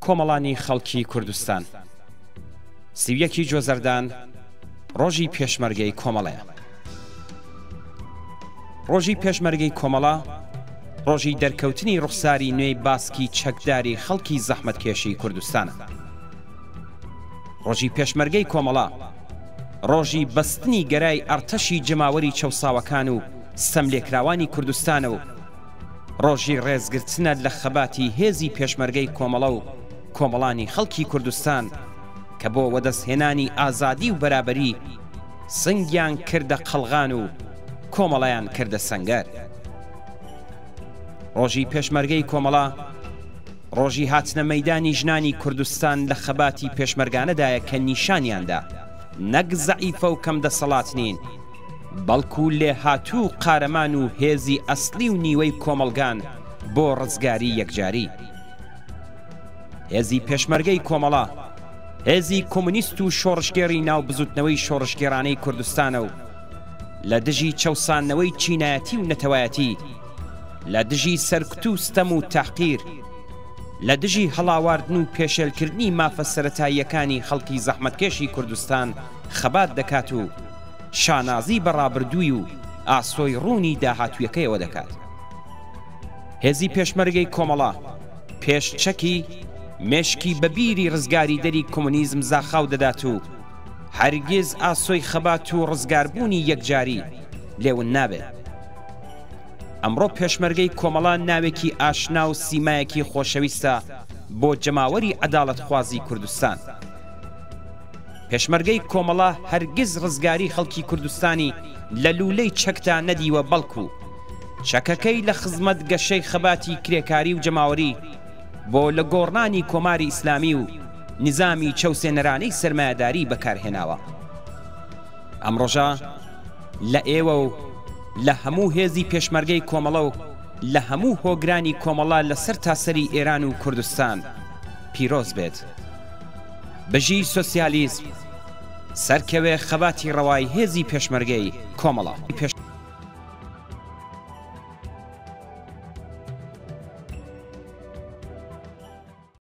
کۆمەڵانی خەڵکی کوردستان 31 جۆزەردان ڕۆژی پێشمەرگەی کۆمەڵەیە. ڕۆژی پێشمەرگەی کۆمەڵە ڕۆژی دەرکەوتنی ڕوخساری نوێی باسکی چەکداری خەڵکی زەحمەتکێشی کوردستانە. ڕۆژی پێشمەرگەی کۆمەڵە ڕۆژی بەستنی گەرای ئەرتەشی جەماوەری چەوساوەکان و سەملێکراوانی کوردستانە و ڕۆژی ڕێزگرتنە لە خەباتی هێزی پێشمەرگەی کۆمەڵە و کۆمەڵانی خەڵکی کوردستان کە بۆ وەدەستهێنانی ئازادی و بەرابەری سنگیان کردە قەڵغان و کۆمەڵەیان کردە سەنگەر. ڕۆژی پێشمەرگەی کۆمەڵە ڕۆژی هاتنە مەیدانی ژنانی کوردستان لە خەباتی پێشمەرگانەدایە کە نیشانیاندا نەک زەعیفە و کەم دەسەڵات نین، بەڵکو لێ هاتوو قارەمان و هێزی ئەسلی و نیوەی کۆمەڵگان بۆ ڕزگاری یەکجاری. هێزی پێشمەرگەی کۆمەڵە هێزی کۆمونیست و شۆڕشگێڕی ناو بزوتنەوەی شۆڕشگێرانەی کوردستانە و لە دژی چەوسانەوەی چینایەتی و نەتەوایەتی، لە دژی سەرکوت و ستەم و تەحقیر، لە دژی هەڵاواردن و پێشێلکردنی مافە سەرەتاییەکانی خەڵکی زەحمەتکێشی کوردستان خەبات دەکات و شانازی بەڕابردووی و ئاسۆی ڕوونی داهاتوویەکەیەوە دەکات. هێزی پێشمەرگەی کۆمەڵە پێشچەکی مێشکی بەبیری ڕزگاری دەری کۆمونیزم زاخاو دەدات و هەرگیز ئاسۆی خەبات و ڕزگاربوونی یەکجاری لێون نابێت. ئەمڕۆ پێشمەرگەی کۆمەڵە ناوێکی ئاشنا و سیمایەکی خۆشەویستە بۆ جەماوەری عەداڵەتخوازی کوردستان. پێشمەرگەی کۆمەڵە هەرگیز ڕزگاری خەڵکی کوردستانی لە لولەی چەکتا نەدیوە، بەڵکو چەکەکەی لە خزمەت گەشەی خەباتی کرێکاری و جەماوەری بۆ لە گۆڕنانی کۆماری ئیسلامی و نظامی چەوسێنەرانەی سەرمایەداری بەکارهێناوە. ئەمڕۆژە لە ئێوە و لە هەموو هێزی پێشمەرگەی کۆمەڵە و لە هەموو هۆگرانی کۆمەڵە لە سەر تاسەری ئێران و کوردستان پیرۆز بێت. بژی سۆسیالیزم سەرکەوێ خەباتی ڕەوای هێزی پێشمەرگەی کۆمەڵە.